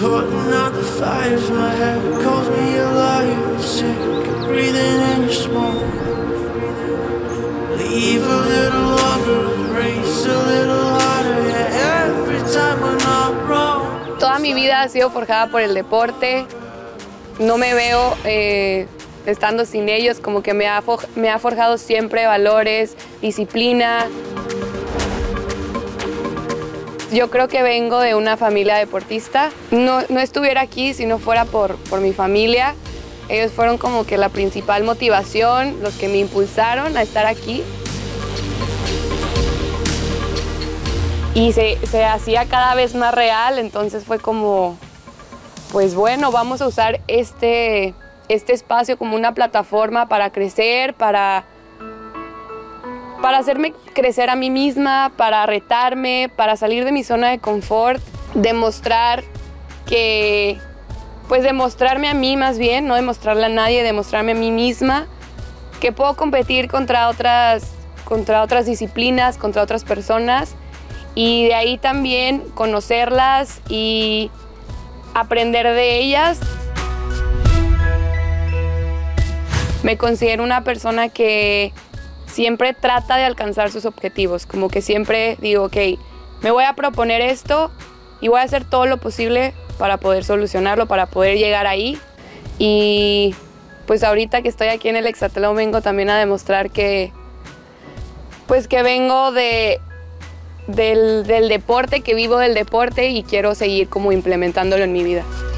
Putting out the fires, my head calls me alive. Sick of breathing in your smoke. Leave a little longer, embrace a little harder. Yeah, every time we're not wrong. Toda mi vida ha sido forjada por el deporte. No me veo estando sin ellos, como que me ha forjado siempre valores, disciplina. Yo creo que vengo de una familia deportista. No estuviera aquí si no fuera por mi familia. Ellos fueron como que la principal motivación, los que me impulsaron a estar aquí. Y se hacía cada vez más real, entonces fue como, pues bueno, vamos a usar este espacio como una plataforma para crecer, para hacerme crecer a mí misma, para retarme, para salir de mi zona de confort, demostrarme a mí más bien, no demostrarle a nadie, demostrarme a mí misma que puedo competir contra otras disciplinas, contra otras personas, y de ahí también conocerlas y aprender de ellas. Me considero una persona que siempre trata de alcanzar sus objetivos, como que siempre digo, ok, me voy a proponer esto y voy a hacer todo lo posible para poder solucionarlo, para poder llegar ahí. Y pues ahorita que estoy aquí en el hexatlón vengo también a demostrar que vengo del deporte, que vivo del deporte y quiero seguir como implementándolo en mi vida.